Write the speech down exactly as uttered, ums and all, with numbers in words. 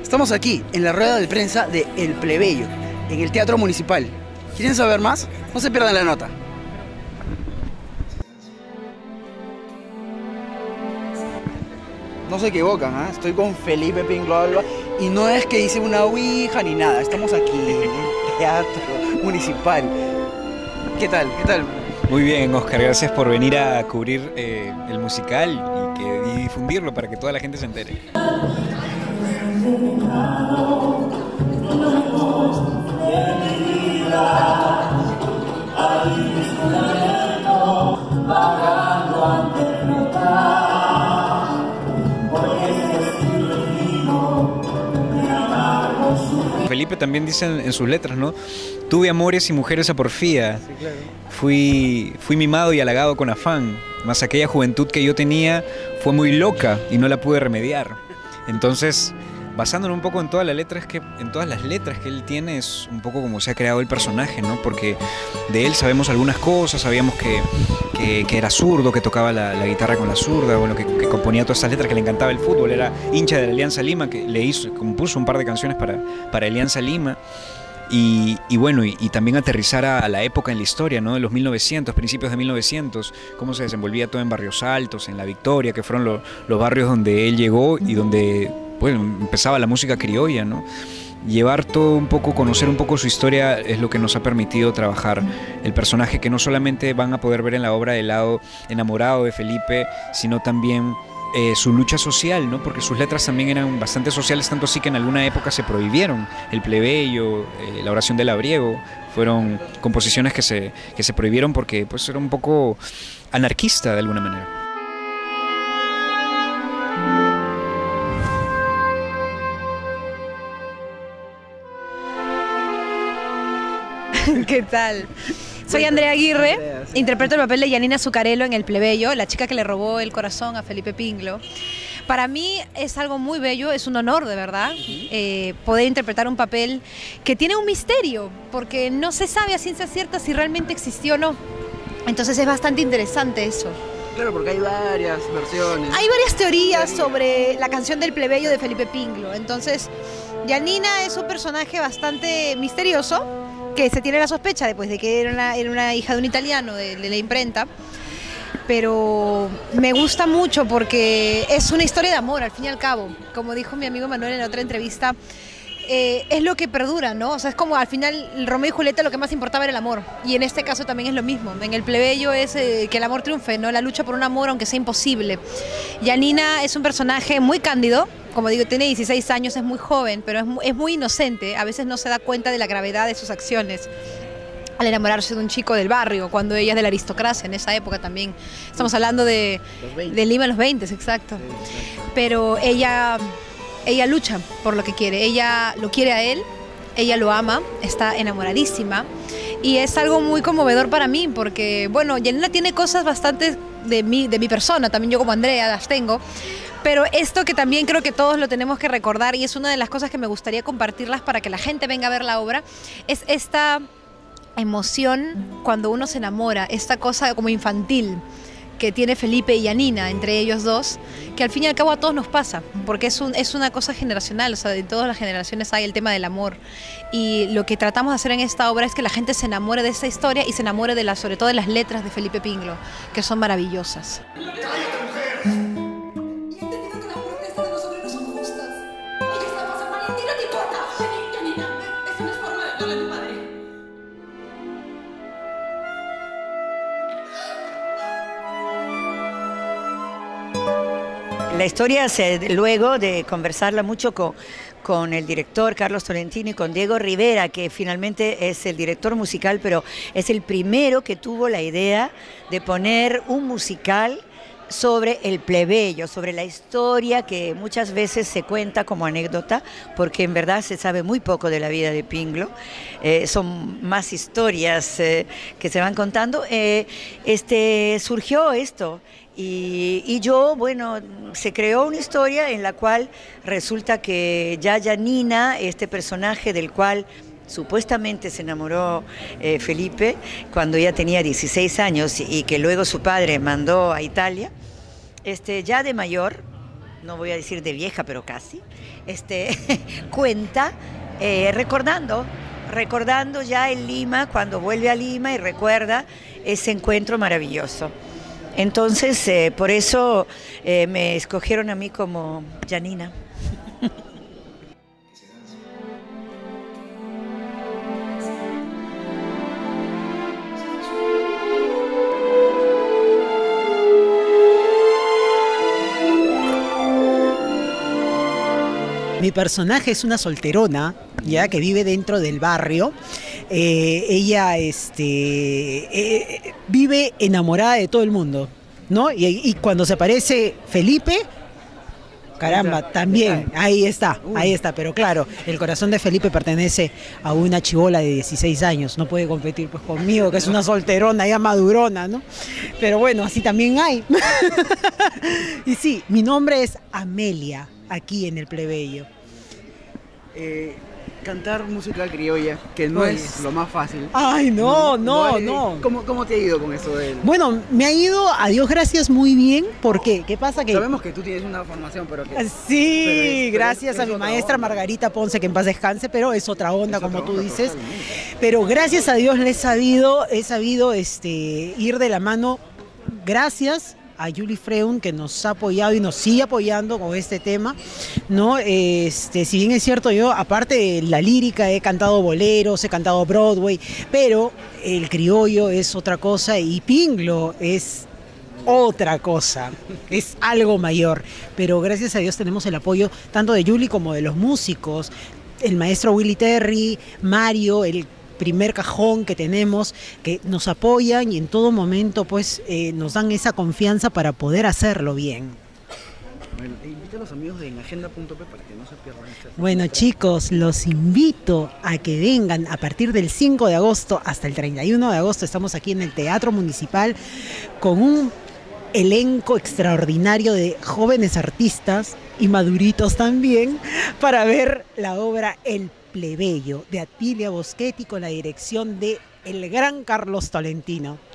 Estamos aquí, en la rueda de prensa de El Plebeyo, en el Teatro Municipal. ¿Quieren saber más? No se pierdan la nota. No se equivocan, ¿eh? Estoy con Felipe Pinglo Alba y no es que hice una ouija ni nada, estamos aquí en el Teatro Municipal. ¿Qué tal? ¿Qué tal? Muy bien, Oscar, gracias por venir a cubrir eh, el musical y, que, y difundirlo para que toda la gente se entere. Felipe también dice en, en sus letras, ¿no? Tuve amores y mujeres a porfía. Sí, claro. Fui, fui mimado y halagado con afán, mas aquella juventud que yo tenía fue muy loca y no la pude remediar. Entonces, basándonos un poco en todas las letras que, en todas las letras que él tiene, es un poco como se ha creado el personaje, ¿no? Porque de él sabemos algunas cosas, sabíamos que, que, que era zurdo, que tocaba la, la guitarra con la zurda, bueno, que, que componía todas estas letras, que le encantaba el fútbol, era hincha de la Alianza Lima, que le hizo, compuso un par de canciones para, para Alianza Lima. Y, y bueno, y, y también aterrizar a, a la época en la historia, ¿no? De los mil novecientos, principios de mil novecientos, cómo se desenvolvía todo en Barrios Altos, en La Victoria, que fueron lo, los barrios donde él llegó y donde, bueno, empezaba la música criolla, ¿no? Llevar todo un poco, conocer un poco su historia es lo que nos ha permitido trabajar el personaje, que no solamente van a poder ver en la obra del lado enamorado de Felipe, sino también Eh, su lucha social, ¿no? Porque sus letras también eran bastante sociales, tanto así que en alguna época se prohibieron. El Plebeyo, eh, la oración del labriego, fueron composiciones que se, que se prohibieron porque pues, era un poco anarquista de alguna manera. ¿Qué tal? Soy Andrea Aguirre, interpreto el papel de Yanina Zucarello en El Plebeyo, la chica que le robó el corazón a Felipe Pinglo. Para mí es algo muy bello, es un honor de verdad eh, poder interpretar un papel que tiene un misterio, porque no se sabe a ciencia cierta si realmente existió o no. Entonces es bastante interesante eso. Claro, porque hay varias versiones. Hay varias teorías sobre la canción del Plebeyo de Felipe Pinglo. Entonces, Yanina es un personaje bastante misterioso, que se tiene la sospecha de, pues, de que era una, era una hija de un italiano de, de la imprenta, pero me gusta mucho porque es una historia de amor, al fin y al cabo. Como dijo mi amigo Manuel en otra entrevista, eh, es lo que perdura, ¿no? O sea, es como al final Romeo y Julieta lo que más importaba era el amor, y en este caso también es lo mismo. En El Plebeyo es eh, que el amor triunfe, ¿no? La lucha por un amor aunque sea imposible. Yanina es un personaje muy cándido, como digo, tiene dieciséis años, es muy joven, pero es muy, es muy inocente, a veces no se da cuenta de la gravedad de sus acciones al enamorarse de un chico del barrio, cuando ella es de la aristocracia, en esa época también. Estamos hablando de, de Lima en los veinte, exacto. Pero ella, ella lucha por lo que quiere, ella lo quiere a él, ella lo ama, está enamoradísima, y es algo muy conmovedor para mí, porque, bueno, Yanina tiene cosas bastante de mí, de mi persona, también yo como Andrea las tengo, pero esto que también creo que todos lo tenemos que recordar, y es una de las cosas que me gustaría compartirlas para que la gente venga a ver la obra, es esta emoción cuando uno se enamora, esta cosa como infantil que tiene Felipe y Yanina, entre ellos dos, que al fin y al cabo a todos nos pasa, porque es, un, es una cosa generacional, o sea, de todas las generaciones hay el tema del amor, y lo que tratamos de hacer en esta obra es que la gente se enamore de esta historia y se enamore de la, sobre todo de las letras de Felipe Pinglo, que son maravillosas. La historia, se, luego de conversarla mucho con, con el director Carlos Tolentino y con Diego Rivera, que finalmente es el director musical, pero es el primero que tuvo la idea de poner un musical sobre el plebeyo, sobre la historia que muchas veces se cuenta como anécdota, porque en verdad se sabe muy poco de la vida de Pinglo, eh, son más historias eh, que se van contando. Eh, este, surgió esto. Y, y yo, bueno, se creó una historia en la cual resulta que ya Yanina, este personaje del cual supuestamente se enamoró eh, Felipe cuando ella tenía dieciséis años y que luego su padre mandó a Italia, este, ya de mayor, no voy a decir de vieja, pero casi, este, cuenta eh, recordando, recordando ya en Lima, cuando vuelve a Lima y recuerda ese encuentro maravilloso. Entonces, eh, por eso eh, me escogieron a mí como Janina. Mi personaje es una solterona, ya que vive dentro del barrio. Eh, ella este, eh, vive enamorada de todo el mundo, ¿no? Y, y cuando se aparece Felipe, caramba, también, ahí está, ahí está. Pero claro, el corazón de Felipe pertenece a una chibola de dieciséis años. No puede competir pues conmigo, que es una solterona ya madurona, ¿no? Pero bueno, así también hay. Y sí, mi nombre es Amelia, aquí en el Plebeyo. Eh, cantar música criolla, que no Pues, es lo más fácil. Ay, no, no, hay- no. ¿Cómo, ¿Cómo te ha ido con eso de él? Bueno, me ha ido, a Dios gracias, muy bien. ¿Por qué? ¿Qué pasa? Que Sabemos que tú tienes una formación, pero que... sí, pero es- pero gracias es- a es mi otra maestra onda. Margarita Ponce, que en paz descanse, pero es otra onda, Es como otra tú onda, dices. totalmente. Pero gracias a Dios le he sabido, he sabido este, ir de la mano, gracias a Julie Freun, que nos ha apoyado y nos sigue apoyando con este tema, ¿no? Este, si bien es cierto, yo, aparte de la lírica, he cantado boleros, he cantado Broadway, pero el criollo es otra cosa y Pinglo es otra cosa, es algo mayor. Pero gracias a Dios tenemos el apoyo tanto de Julie como de los músicos, el maestro Willy Terry, Mario, el primer cajón que tenemos, que nos apoyan y en todo momento pues eh, nos dan esa confianza para poder hacerlo bien. Bueno, e invita a los amigos de en agenda punto pe para que no se pierdan esta... Bueno chicos, los invito a que vengan a partir del cinco de agosto hasta el treinta y uno de agosto. Estamos aquí en el Teatro Municipal con un elenco extraordinario de jóvenes artistas y maduritos también para ver la obra El Plebeyo de Atilia Boschetti con la dirección de el gran Carlos Tolentino.